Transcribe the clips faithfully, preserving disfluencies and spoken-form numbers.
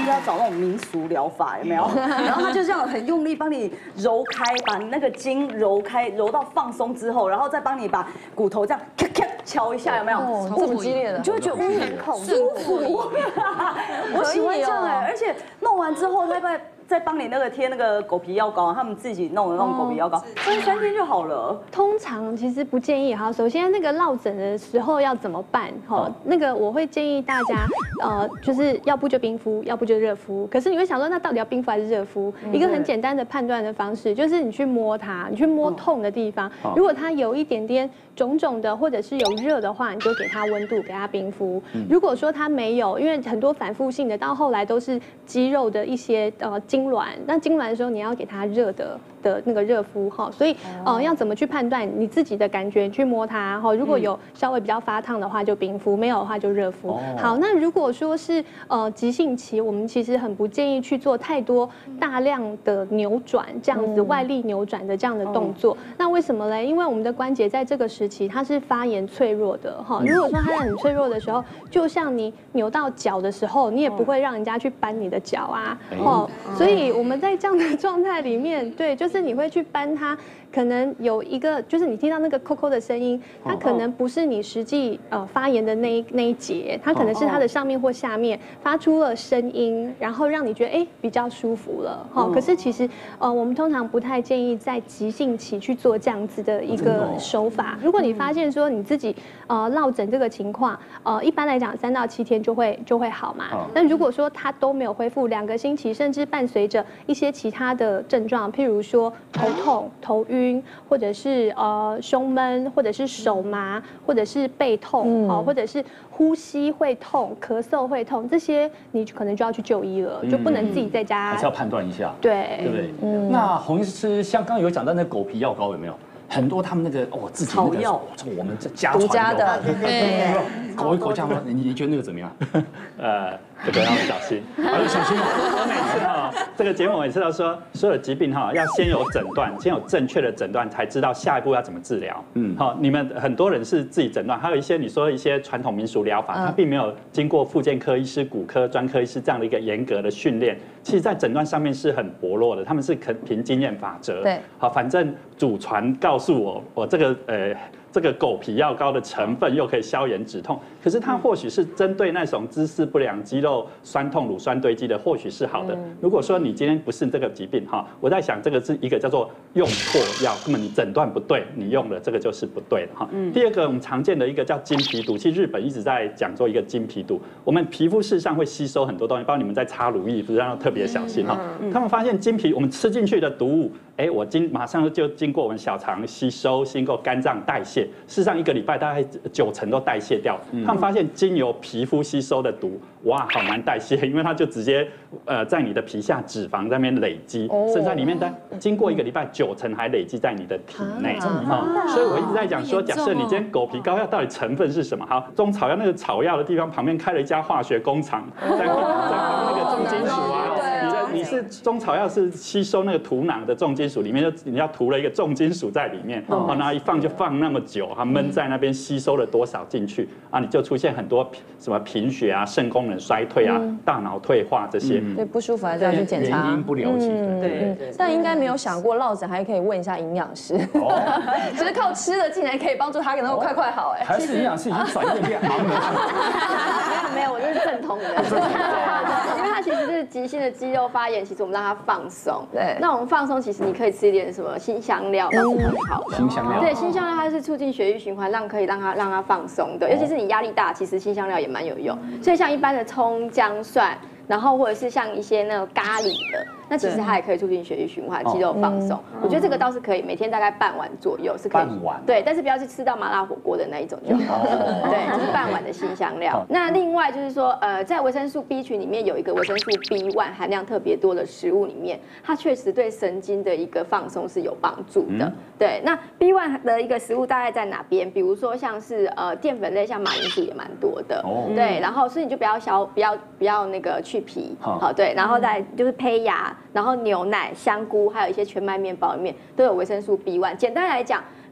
要找那种民俗疗法，有没有？然后他就这样很用力帮你揉开，把你那个筋揉开，揉到放松之后，然后再帮你把骨头这样咔咔敲一下，有没有？ 这么激烈的， 你就会觉得嗯很恐舒服。 我喜欢这样哎，而且弄完之后，他会再帮你那个贴那个狗皮药膏，他们自己弄的那种狗皮药膏，这三天就好了。 通常其实不建议哈，首先那个落枕的时候要怎么办？哈，那个我会建议大家，呃，就是要不就冰敷，要不就热敷。可是你会想说，那到底要冰敷还是热敷？一个很简单的判断的方式就是你去摸它，你去摸痛的地方，如果它有一点点肿肿的，或者是有热的话，你就给它温度，给它冰敷。如果说它没有，因为很多反复性的，到后来都是肌肉的一些呃痉挛，那痉挛的时候你要给它热的的那个热敷哈。所以呃要怎么去判断你自己的感觉？去摸它哈，如果有稍微比较发烫的话就冰敷，没有的话就热敷。好，那如果说是呃急性期，我们其实很不建议去做太多大量的扭转这样子外力扭转的这样的动作。那为什么嘞？因为我们的关节在这个时期它是发炎脆弱的哈。如果说它很脆弱的时候，就像你扭到脚的时候，你也不会让人家去扳你的脚啊。哦，所以我们在这样的状态里面，对，就是你会去扳它。可能有一个，就是你听到那个扣扣的声音，它可能不是你实际呃发炎的那一那一节，它可能是它的上面或下面发出了声音，然后让你觉得哎比较舒服了哈。可是其实呃我们通常不太建议在急性期去做这样子的一个手法。如果你发现说你自己呃落枕这个情况，呃一般来讲三到七天就会就会好嘛。但如果说它都没有恢复，两个星期甚至伴随着一些其他的症状，譬如说头痛、头晕。或者是呃胸闷，或者是手麻，或者是背痛，哦，或者是呼吸会痛、咳嗽会痛，这些你可能就要去就医了，就不能自己在家。 还是要判断一下， 对， 对不对？那洪医师像刚刚有讲到那狗皮药膏有没有？很多他们那个哦自己那个，我们这家传的，对，口一口这样，你你觉得那个怎么样？ 呃。这个要小心， 要小心。 我每次哈，这个节目每次都说，所有疾病哈要先有诊断，先有正确的诊断，才知道下一步要怎么治疗。嗯，好，你们很多人是自己诊断，还有一些你说一些传统民俗疗法，它并没有经过复健科医师、骨科专科医师这样的一个严格的训练，其实在诊断上面是很薄弱的，他们是肯凭经验法则。对，好，反正祖传告诉我，我这个呃。这个狗皮药膏的成分又可以消炎止痛，可是它或许是针对那种姿势不良、肌肉酸痛、乳酸堆积的，或许是好的。如果说你今天不是这个疾病哈，我在想这个是一个叫做用错药，根本你诊断不对，你用的这个就是不对的哈。第二个我们常见的一个叫经皮毒，其实日本一直在讲做一个经皮毒，我们皮肤事实上会吸收很多东西，包括你们在擦乳液，不是要特别小心哈。他们发现经皮我们吃进去的毒物，哎，我经马上就经过我们小肠吸收，经过肝脏代谢。事实上，一个礼拜大概九成都代谢掉。他们发现经由皮肤吸收的毒，哇，好难代谢，因为它就直接呃在你的皮下脂肪在那边累积，甚至在里面的经过一个礼拜，九成还累积在你的体内啊。所以我一直在讲说，假设你今天狗皮膏药到底成分是什么？好，中草药那个草药的地方旁边开了一家化学工厂，在在旁边那个重金属啊。你是中草药是吸收那个土壤的重金属，里面就你要涂了一个重金属在里面，哦，然后一放就放那么久，它闷在那边吸收了多少进去啊？你就出现很多什么贫血啊、肾功能衰退啊、大脑退化这些， 对，不舒服还是要去检查， 原因不了解， 对。但应该没有想过落枕还可以问一下营养师，只是靠吃的竟然可以帮助他能够快快好，哎， 还是营养师已经转业变行了？ 没有，我就是正统的，因为它其实是急性的肌肉发炎，其实我们让它放松。对，那我们放松，其实你可以吃一点什么辛香料，都是很好的。 辛香料， 对，辛香料它是促进血液循环，让可以让它让它放松的。尤其是你压力大，其实辛香料也蛮有用。所以像一般的葱、姜、蒜，然后或者是像一些那个咖喱的。那其实它也可以促进血液循环、肌肉放松。我觉得这个倒是可以，每天大概半碗左右是可以。 半碗。 对，但是不要去吃到麻辣火锅的那一种就好。对，就是半碗的辛香料。那另外就是说，呃，在维生素 B 群里面有一个维生素 B 一 含量特别多的食物里面，它确实对神经的一个放松是有帮助的。对，那 B 一 的一个食物大概在哪边？比如说像是呃淀粉类，像马铃薯也蛮多的。哦。对，然后所以你就不要削，不要不要那个去皮。好，对，然后再就是胚芽。然后牛奶、香菇，还有一些全麦面包里面都有维生素 B 一。简单来讲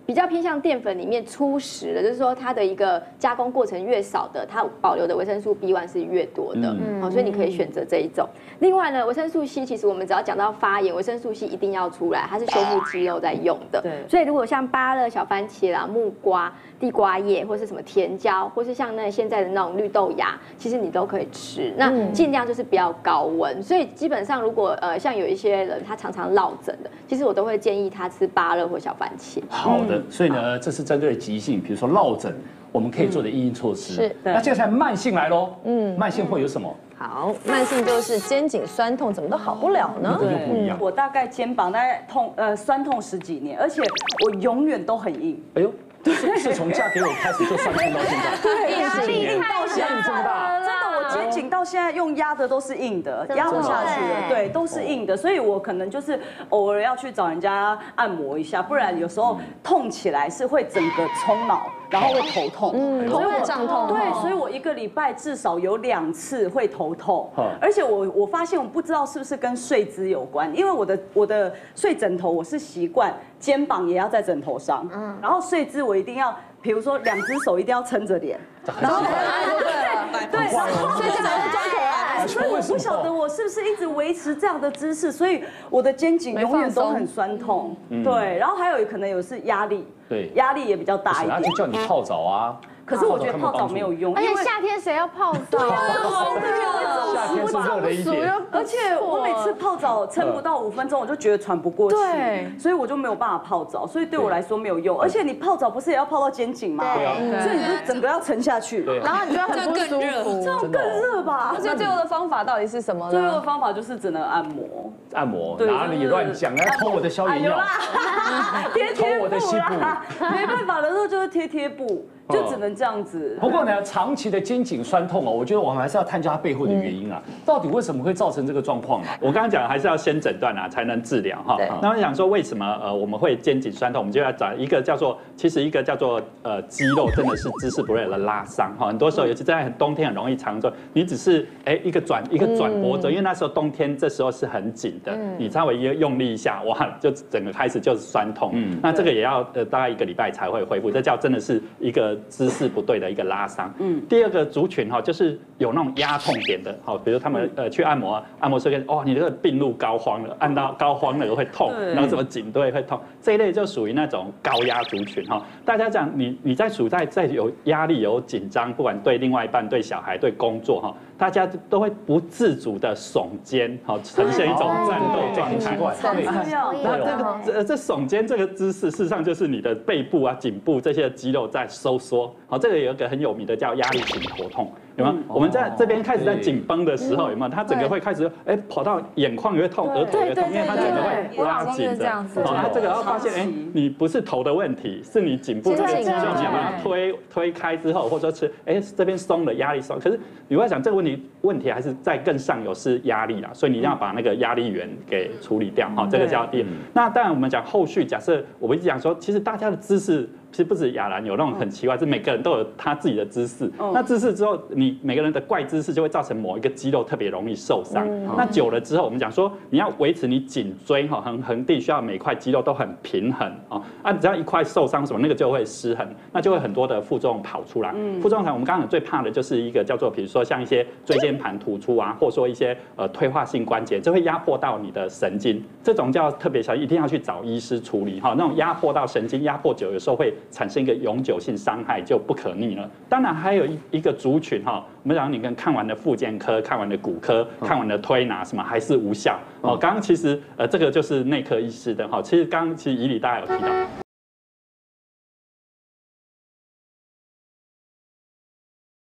比较偏向淀粉里面粗食的，就是说它的一个加工过程越少的，它保留的维生素 B 一 是越多的，嗯，好，所以你可以选择这一种。另外呢，维生素 C 其实我们只要讲到发炎，维生素 C 一定要出来，它是修复肌肉在用的。 对， 所以如果像芭乐、小番茄啦、木瓜、地瓜叶，或是什么甜椒，或是像那现在的那种绿豆芽，其实你都可以吃。那尽量就是不要高温。所以基本上如果呃像有一些人他常常落枕的，其实我都会建议他吃芭乐或小番茄。 好的，所以呢，这是针对急性，比如说落枕，我们可以做的因应措施。 是， 那接下来慢性来喽。嗯，慢性会有什么？ 好，慢性就是肩颈酸痛，怎么都好不了呢？ 这就不一样。 我大概肩膀大概痛呃酸痛十几年，而且我永远都很硬。 哎呦，是是从嫁给我开始就酸痛到现在， 对，压力硬到现在这么大。 真的，我肩颈到现在用压的都是硬的，压不下去的，对，都是硬的，所以我可能就是偶尔要去找人家按摩一下，不然有时候痛起来是会整个冲脑，然后会头痛， 嗯，头会胀痛， 对，所以我一个礼拜至少有两次会头痛，而且我我发现我不知道是不是跟睡姿有关，因为我的我的睡枕头我是习惯肩膀也要在枕头上，嗯，然后睡姿我一定要，比如说两只手一定要撑着脸， 然后对对，然后所以这才会装可爱。 所以我不晓得我是不是一直维持这样的姿势，所以我的肩颈永远都很酸痛，对，然后还有可能有是压力， 对， 压力也比较大一点， 就叫你泡澡啊。 可是我觉得泡澡没有用， 而且夏天谁要泡澡？ 对啊， 夏天是热了一点， 而且我每次泡澡撑不到五分钟，我就觉得喘不过气，所以我就没有办法泡澡，所以对我来说没有用。而且你泡澡不是也要泡到肩颈吗？ 对啊， 所以你就整个要沉下去， 然后你就很不舒服， 这样更热吧？ 所以最后的方法到底是什么呢？ 最后的方法就是只能按摩， 按摩哪里乱讲？要偷我的消炎药， 贴贴偷我的西部， 没办法的时候就是贴贴布。就只能这样子。 不过呢，长期的肩颈酸痛哦，我觉得我们还是要探究它背后的原因啊，到底为什么会造成这个状况啊？ 我刚刚讲还是要先诊断啊，才能治疗哈。那我想说，为什么呃我们会肩颈酸痛？我们就要找一个叫做，其实一个叫做呃肌肉真的是姿势不对的拉伤哈。很多时候，尤其在冬天很容易常做，你只是哎一个转一个转脖子，因为那时候冬天这时候是很紧的，你稍微一用力一下，哇，就整个开始就是酸痛。嗯，那这个也要呃大概一个礼拜才会恢复，这叫真的是一个姿势不对的一个拉伤。嗯，第二个族群哈，就是有那种压痛点的，好，比如他们呃去按摩，按摩师跟哦，你这个病入膏肓了，按到膏肓了会痛，然后什么颈椎会痛，这一类就属于那种高压族群哈。大家讲你你在处在在有压力有紧张，不管对另外一半、对小孩、对工作哈，大家都会不自主的耸肩，好，呈现一种战斗状态。那这个这这耸肩这个姿势，事实上就是你的背部啊、颈部这些肌肉在收缩。好，这个有一个很有名的叫压力型头痛，有没有？我们在这边开始在紧绷的时候，有没有？它整个会开始哎跑到眼眶也会痛，额头也痛，因为它整个会拉紧的。好，它这个要发现哎，你不是头的问题，是你颈部这个肌肉你要把它推推开之后，或者说是哎这边松了，压力松。可是你会想这个问题问题还是在更上游是压力啦，所以你一定要把那个压力源给处理掉。好，这个叫第。那当然我们讲后续，假设我们一直讲说，其实大家的姿势。其实不止雅兰有那种很奇怪，是每个人都有他自己的姿势。那姿势之后，你每个人的怪姿势就会造成某一个肌肉特别容易受伤。那久了之后，我们讲说你要维持你颈椎哈横横地，需要每块肌肉都很平衡啊。啊，只要一块受伤什么，那个就会失衡，那就会很多的副作用跑出来。副作用我们刚刚最怕的就是一个叫做，比如说像一些椎间盘突出啊，或者说一些呃退化性关节，这会压迫到你的神经，这种叫特别小心，一定要去找医师处理哈。那种压迫到神经，压迫久，有时候会产生一个永久性伤害，就不可逆了。当然还有一一个族群哈，我们讲你跟看完的复健科、看完的骨科、看完的推拿什么还是无效哦。刚刚其实呃这个就是内科医师的哈，其实刚刚其实以里大家有提到。